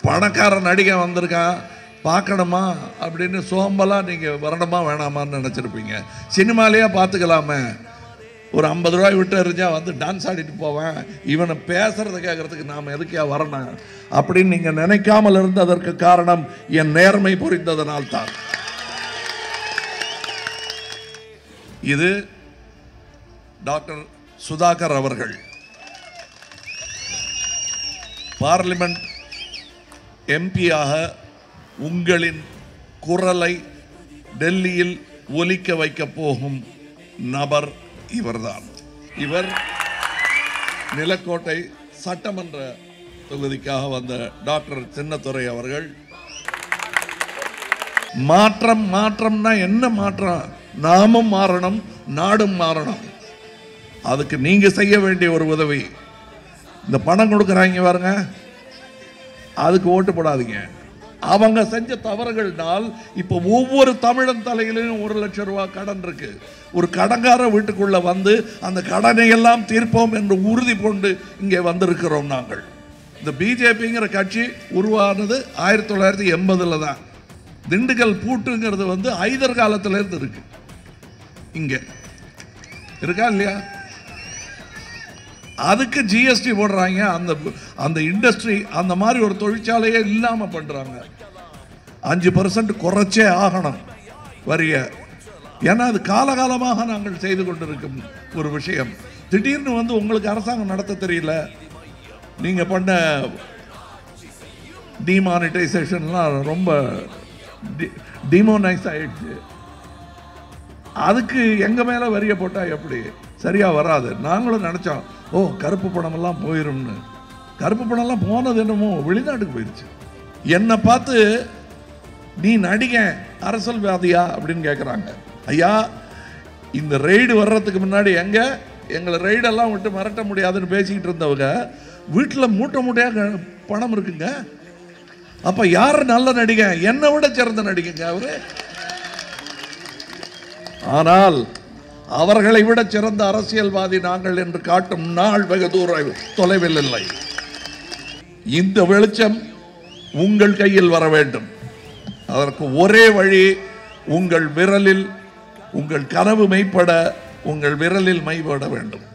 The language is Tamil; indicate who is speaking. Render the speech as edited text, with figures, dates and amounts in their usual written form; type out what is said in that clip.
Speaker 1: பணக்கார நடிகை வந்திருக்கான் பார்க்கணுமா அப்படின்னு சோம்பலாக நீங்கள் வரணுமா வேணாமான்னு நினச்சிருப்பீங்க. சினிமாலேயே பார்த்துக்கலாமே, ஒரு 50 ரூபாய் விட்டு எறிஞ்சா வந்து டான்ஸ் ஆடிட்டு போவேன், இவனை பேசுறத கேட்கறதுக்கு நாம் எதுக்கே வரணும் அப்படின்னு நீங்கள் நினைக்காமல் இருந்ததற்கு காரணம் என் நேர்மை புரிந்ததனால் தான். இது டாக்டர் சுதாகர் அவர்கள் பார்லிமெண்ட் எம்பியாக உங்களின் குரலை டெல்லியில் ஒலிக்க வைக்க போகும் நபர் இவர்தான். இவர் நிலக்கோட்டை சட்டமன்ற தொகுதிக்காக வந்த டாக்டர் சின்னத்துரை அவர்கள். மாற்றம் மாற்றம்னா என்ன மாற்றம்? நாமும் மாறணும், நாடும் மாறணும். அதுக்கு நீங்க செய்ய வேண்டிய ஒரு உதவி, இந்த பணம் கொடுக்குறாங்க பாருங்க, அதுக்கு ஓட்டு போடாதீங்க. அவங்க செஞ்ச தவறுகள்னால் இப்போ ஒவ்வொரு தமிழன் தலையிலும் 1 லட்சம் ரூபாய் கடன் இருக்கு. ஒரு கடன்கார வீட்டுக்குள்ள வந்து அந்த கடனை எல்லாம் தீர்ப்போம் என்று உறுதி கொண்டு இங்கே வந்திருக்கிறோம் நாங்கள். இந்த பிஜேபிங்கிற கட்சி உருவானது 1980 தான். திண்டுக்கல் பூட்டுங்கிறது வந்து ஐதர் காலத்துல இருந்து இருக்கு. இங்க இருக்கா இல்லையா? அதுக்கு ஜிஎஸ்டி போடுறாங்க. அந்த இண்டஸ்ட்ரி அந்த மாதிரி ஒரு தொழிற்சாலையே இல்லாம பண்றாங்க. 5% குறைச்சே ஆகணும் வரிய. ஏன்னா அது காலகாலமாக நாங்கள் செய்து கொண்டிருக்கும் ஒரு விஷயம். திடீர்னு வந்து உங்களுக்கு அரசாங்கம் நடத்த தெரியல, நீங்க பண்ண டிமானிட்டைசேஷன்லாம் ரொம்ப டிமோனைஸ் ஆயிடுச்சு. அதுக்கு எங்க மேல வரிய போட்டா எப்படி சரியா வராது. நாங்களும் நினைச்சோம், ஓ கருப்பு பணம் எல்லாம் போயிரும்னு. கருப்பு பணம் எல்லாம் போனது என்னமோ வெளிநாட்டுக்கு போயிருச்சு. என்னை பார்த்து நீ நடிக அரசியல்வாதியா அப்படின்னு கேட்குறாங்க. ஐயா, இந்த ரெய்டு வர்றதுக்கு முன்னாடி எங்களை ரெய்டெல்லாம் விட்டு மிரட்ட முடியாதுன்னு பேசிக்கிட்டு இருந்தவங்க வீட்டில் மூட்டை மூட்டையாக பணம் இருக்குங்க. அப்ப யார் நல்ல நடிகை? என்னை விட சிறந்த நடிகைங்க அவரு. ஆனால் அவர்களை விட சிறந்த அரசியல்வாதி நாங்கள் என்று காட்டும் நாள் வெகு தூரம் தொலைவில் இல்லை. இந்த வெளிச்சம் உங்கள் கையில் வர வேண்டும். அதற்கு ஒரே வழி, உங்கள் விரலில், உங்கள் கனவு மெய்ப்பட உங்கள் விரலில் மைப்பட வேண்டும்.